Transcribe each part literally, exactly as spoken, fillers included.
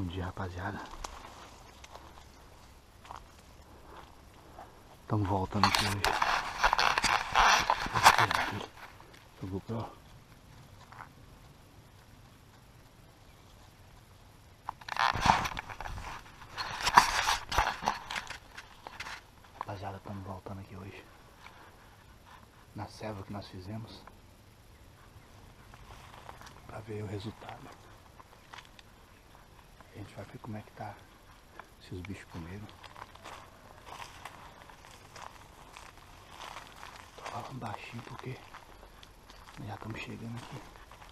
Bom dia, rapaziada. Estamos voltando aqui hoje. Aqui, o GoPro. Rapaziada, estamos voltando aqui hoje. Na selva que nós fizemos. Pra ver o resultado. A gente vai ver como é que tá. Se os bichos comeram. Tô falando baixinho porque já estamos chegando aqui.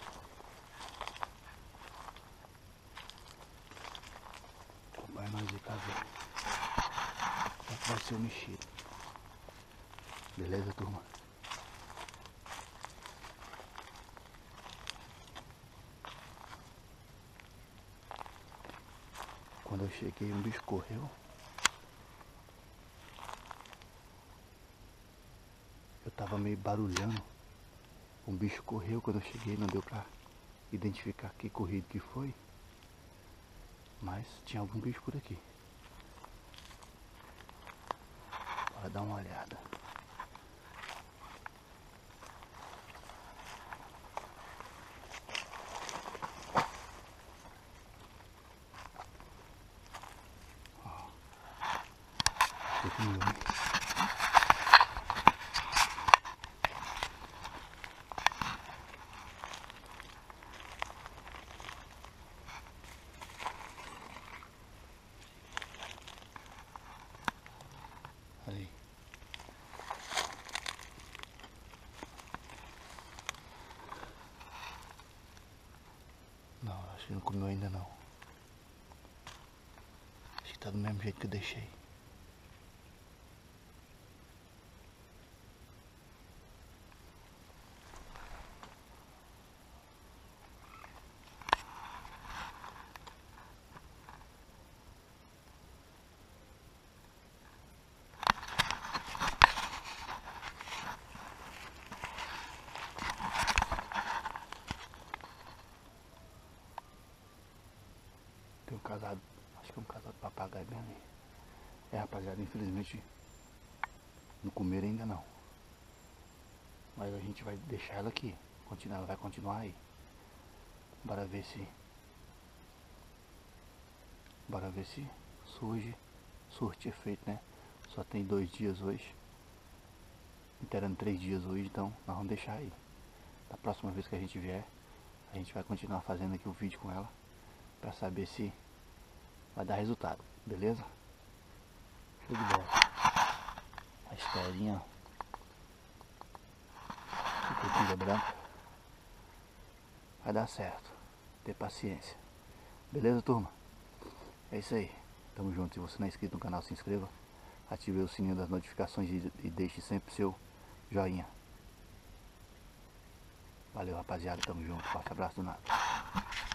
Acompanha nós de cá ver. Como é que vai ser o mexido. Beleza, turma? Quando eu cheguei, um bicho correu. Eu tava meio barulhando. Um bicho correu quando eu cheguei, não deu pra identificar que corrido que foi. Mas tinha algum bicho por aqui. Bora dar uma olhada. Ó. Continua, hein? Aí. Não, acho que não comeu ainda não. Acho que tá do mesmo jeito que eu deixei. Tem um casado, acho que é um casado de papagaio bem ali. É, rapaziada, infelizmente não comeram ainda não. Mas a gente vai deixar ela aqui. Continuar, ela vai continuar aí. Bora ver se. Bora ver se surge. Surte efeito, né? Só tem dois dias hoje. Inteirando três dias hoje, então nós vamos deixar aí. Da próxima vez que a gente vier, a gente vai continuar fazendo aqui o vídeo com ela. Pra saber se vai dar resultado, beleza? Show de bola. A historinha. Pinga branca. Vai dar certo. Ter paciência. Beleza, turma? É isso aí. Tamo junto. Se você não é inscrito no canal, se inscreva. Ative o sininho das notificações e deixe sempre seu joinha. Valeu, rapaziada. Tamo junto. Forte abraço do nada.